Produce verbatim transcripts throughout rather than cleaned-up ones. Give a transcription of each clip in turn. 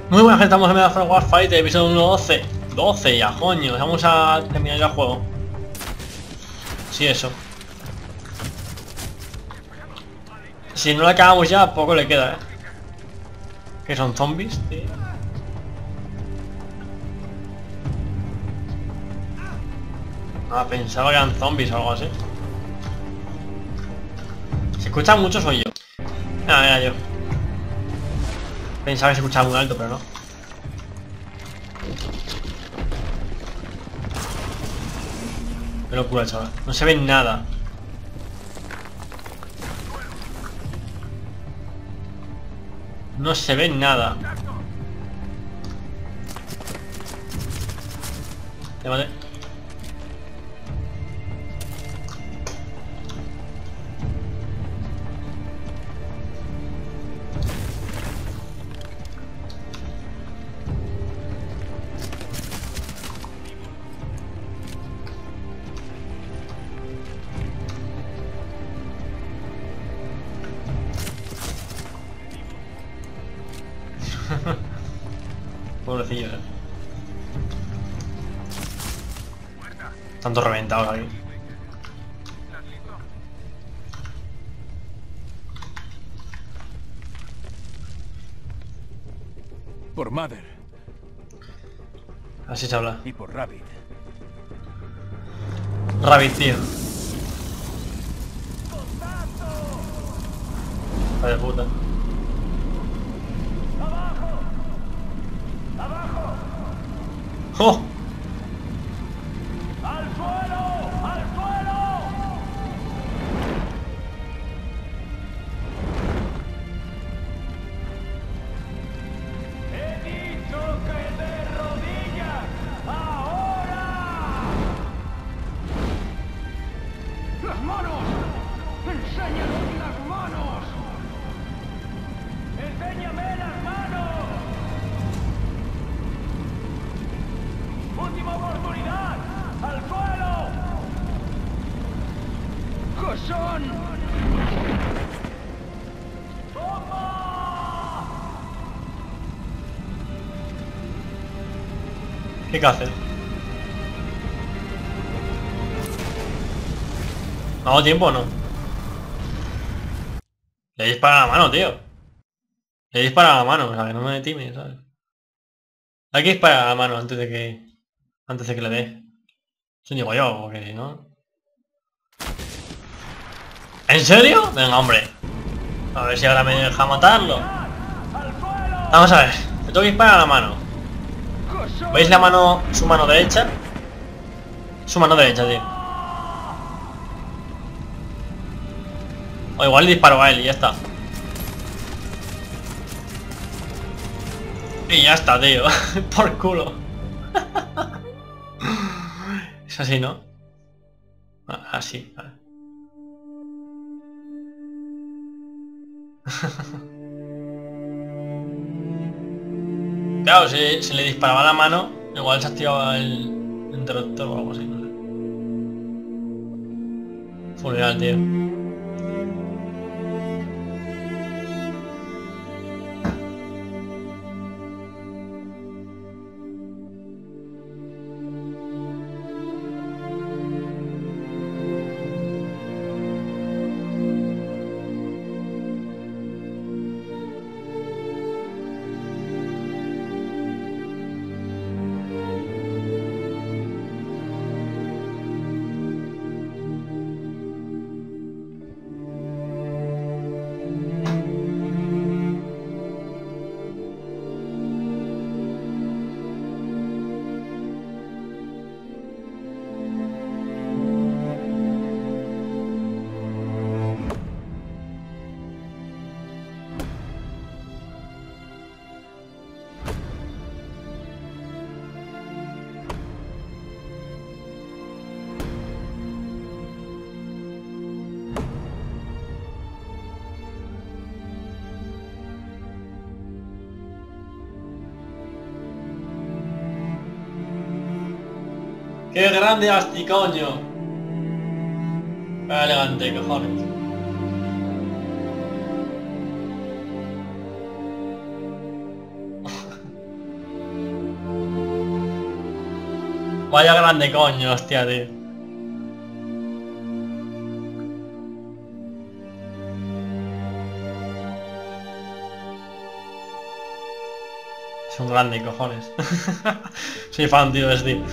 Muy buenas, gente, estamos en Medal of Warfighter, episodio uno doce. doce ya, coño, vamos a terminar ya el juego. Sí, eso. Si no lo acabamos ya, poco le queda, eh. Que son zombies, tío. Ah, pensaba que eran zombies o algo así. Se escucha mucho, soy yo. Ah, era yo. Pensaba que se escuchaba muy alto, pero no. Qué locura, chaval. No se ve nada. No se ve nada. Te maté. Pobrecillo, eh. Tanto reventados aquí. Por Mother. Así se habla. Y por Rabbit. Rabbit, tío. Hijo de puta. ¡Oh! ¡Al suelo! ¡Al suelo! ¡He dicho que de rodillas! ¡Ahora! ¡Las manos! ¡Enséñanos las manos! ¡Enséñame las manos! ¡Última oportunidad! ¡Al suelo! ¡Josón! ¡Toma! ¿Qué hace? ¿No hago tiempo o no? Le dispara a la mano, tío. Le dispara a la mano, o sea, que no me time, ¿sabes? Hay que disparar a la mano antes de que... Antes de que le dé. Eso digo yo, porque si no... ¿En serio? Venga, hombre. A ver si ahora me deja matarlo. ¡Al suelo! Vamos a ver. Le tengo que disparar a la mano. ¡Josón! ¿Veis la mano, su mano derecha? Su mano derecha, tío. O igual le disparo a él y ya está. Y ya está, tío. Por culo. Es así, ¿no? Así, vale. Claro, si, si le disparaba la mano, igual se activaba el interruptor o algo así, no sé. Funeral, tío. ¡Qué grande Asti, coño! Qué elegante, cojones. Vaya grande coño, hostia, tío. Es un grande, cojones. Soy fan, tío, de ese tío.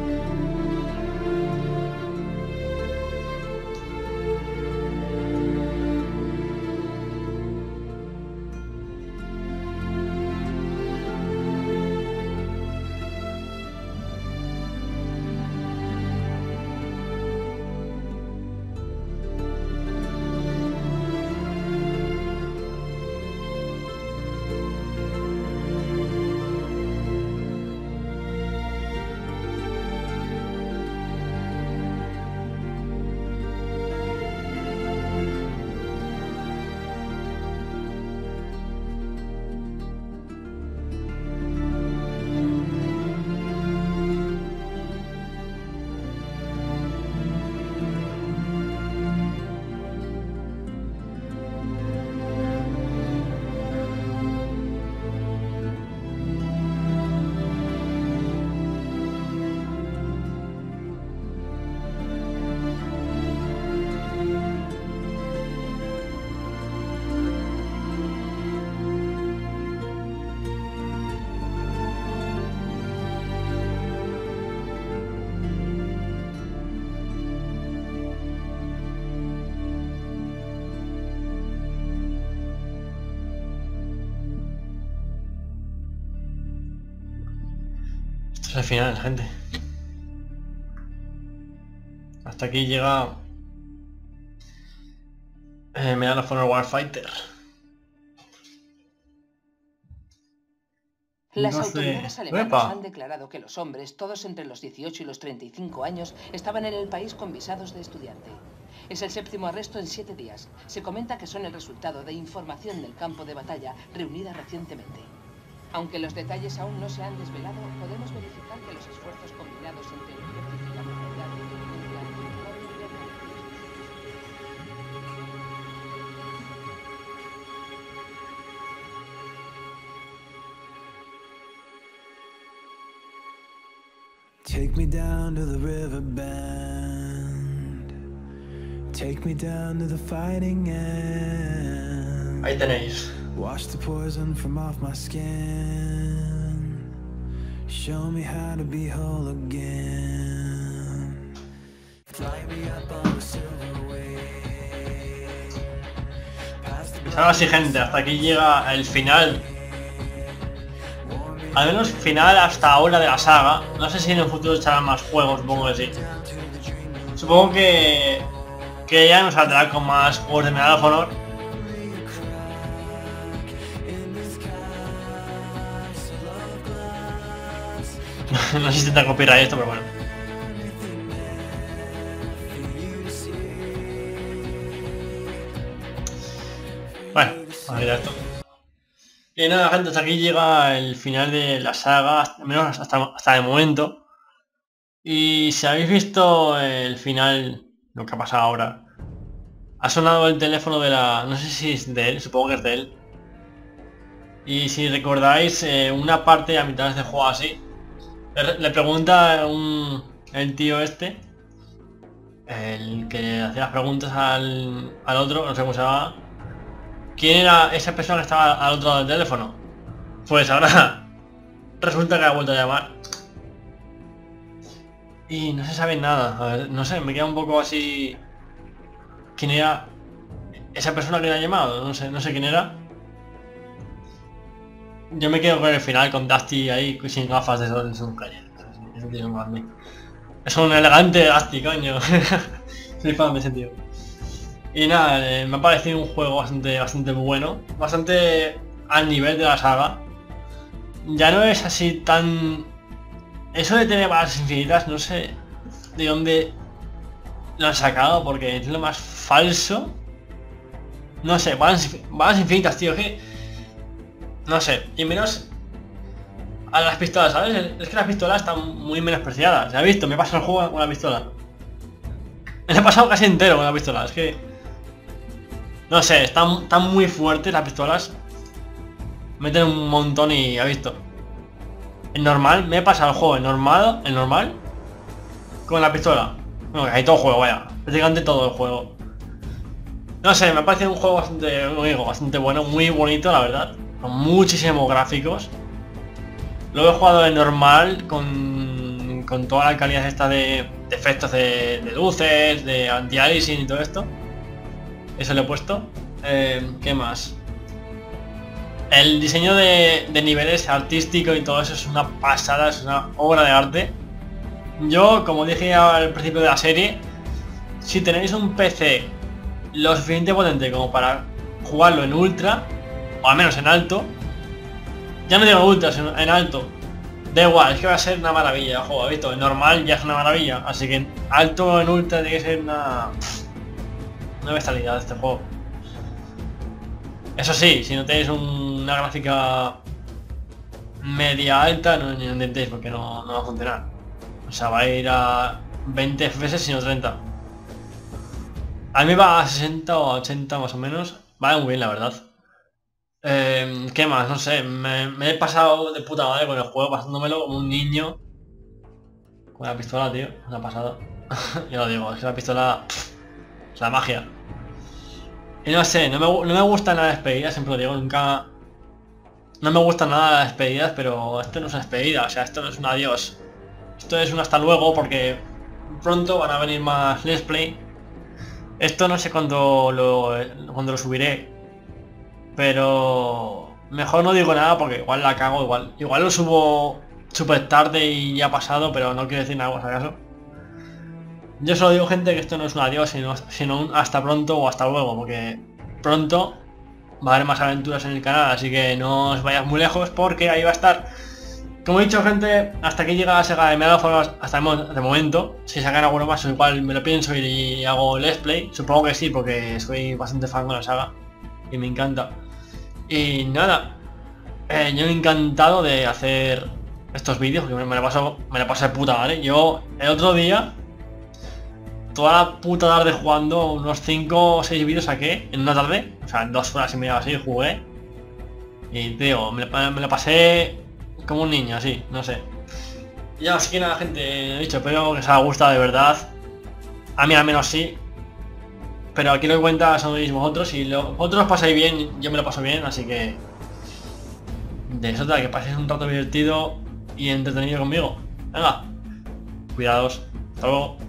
Esto es el final, gente. Hasta aquí llega eh, Medal of Honor Warfighter. Las No sé. autoridades alemanas ¡Epa! han declarado que los hombres, todos entre los dieciocho y los treinta y cinco años, estaban en el país con visados de estudiante. Es el séptimo arresto en siete días. Se comenta que son el resultado de información del campo de batalla reunida recientemente. Aunque los detalles aún no se han desvelado, podemos verificar que los esfuerzos combinados entre el ejército y la comunidad de inteligencia no Take me down to the river bend. Take me down to the fighting end. Ahí tenéis. Wash the poison from off my skin. Show me how to be whole again. Fly me up on the silver wave. Ahora sí, gente, hasta aquí llega el final. Al menos final hasta ahora de la saga. No sé si en el futuro echarán más juegos, supongo que sí. Supongo que que ya nos saldrá con más juegos de Medal of Honor. No sé si tendrá copyright esto, pero bueno. Bueno, vamos a ir a esto. Y nada, gente, hasta aquí llega el final de la saga, al menos hasta, hasta el momento. Y si habéis visto el final, lo que ha pasado ahora, ha sonado el teléfono de la... no sé si es de él, supongo que es de él. Y si recordáis, eh, una parte a mitad de este juego así, le, le pregunta un, el tío este, el que hacía las preguntas al, al otro, no sé cómo se llama, quién era esa persona que estaba al otro lado del teléfono. Pues ahora resulta que ha vuelto a llamar. Y no se sabe nada. A ver, no sé, me queda un poco así... ¿Quién era esa persona que le ha llamado? No sé, no sé quién era. Yo me quedo con el final, con Dusty ahí sin gafas de sol en su calle. Ese tío es un grande. Es un elegante Dusty, coño. Soy fan de ese tío. Y nada, eh, me ha parecido un juego bastante, bastante bueno. Bastante al nivel de la saga. Ya no es así tan... Eso de tener balas infinitas, no sé de dónde lo han sacado, porque es lo más falso. No sé, balas, balas infinitas, tío, que... No sé, y menos a las pistolas, ¿sabes? Es que las pistolas están muy menospreciadas. ¿Se ha visto? Me he pasado el juego con la pistola. Me lo he pasado casi entero con la pistola, es que... No sé, están, están muy fuertes las pistolas. Meten un montón y... ¿ha visto? En normal, me he pasado el juego en normal, en normal, con la pistola. Bueno, casi todo el juego, vaya. Prácticamente todo el juego. No sé, me parece un juego bastante, como digo, bastante bueno, muy bonito, la verdad. Con muchísimos gráficos. Lo he jugado en normal, con, con toda la calidad esta de, de efectos de, de luces, de anti-aliasing y todo esto. Eso le he puesto. Eh, ¿Qué más? El diseño de, de niveles artístico y todo eso es una pasada, es una obra de arte. Yo, como dije al principio de la serie, si tenéis un P C lo suficiente potente como para jugarlo en ultra, o al menos en alto, ya no digo ultra, sino en alto, da igual, es que va a ser una maravilla el juego, ¿visto? En normal ya es una maravilla, así que en alto o en ultra tiene que ser una... una bestialidad de este juego. Eso sí, si no tenéis un, una gráfica media alta, no, no intentéis porque no, no va a funcionar. O sea, va a ir a veinte F P S sino treinta. A mí va a sesenta o a ochenta más o menos. Va muy bien, la verdad. Eh, ¿Qué más? No sé, me, me he pasado de puta madre con el juego, pasándomelo como un niño. Con la pistola, tío, una pasada. Yo lo digo, es que la pistola... Pff, es la magia. Y no sé, no me, no me gustan las despedidas, siempre lo digo, nunca... No me gustan nada las despedidas, pero esto no es una despedida, o sea, esto no es un adiós. Esto es un hasta luego porque pronto van a venir más Let's Play. Esto no sé cuándo lo, cuándo lo subiré, pero mejor no digo nada porque igual la cago, igual igual lo subo súper tarde y ya ha pasado, pero no quiero decir nada por si acaso. Yo solo digo, gente, que esto no es un adiós, sino, sino un hasta pronto o hasta luego, porque pronto va a haber más aventuras en el canal, así que no os vayáis muy lejos porque ahí va a estar. Como he dicho, gente, hasta aquí llega la saga de Medal of Honor hasta el de momento. Si sacan alguno más, igual me lo pienso y hago Let's Play. Supongo que sí, porque soy bastante fan de la saga y me encanta. Y nada, eh, yo encantado de hacer estos vídeos, porque me, me lo paso, me lo paso de puta, ¿vale? Yo el otro día, toda la puta tarde jugando, unos cinco o seis vídeos saqué en una tarde. O sea, en dos horas y media así jugué. Y tío, me, me lo pasé... como un niño, así, no sé. Y así que nada, gente, he dicho, espero que os haya gustado de verdad. A mí al menos sí. Pero aquí lo que cuenta sois vosotros. Si lo, vosotros os pasáis bien, yo me lo paso bien, así que... de eso trata, que paséis un rato divertido y entretenido conmigo. Venga, cuidados. Hasta luego.